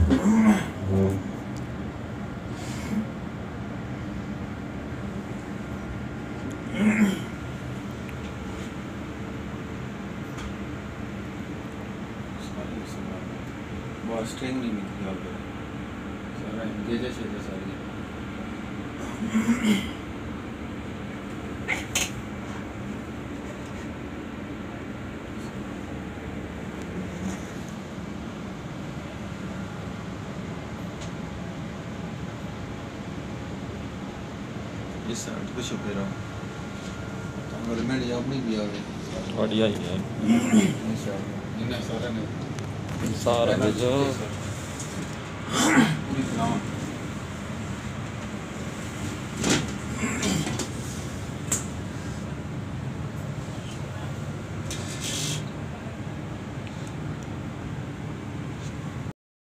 string नहीं मिलती और सारा एंगेज है सारी इस साइड पे छुपे रहो और मैं ले अपनी भी आ गई बढ़िया ही है इन्हें सारा सारा जो पूरी तरह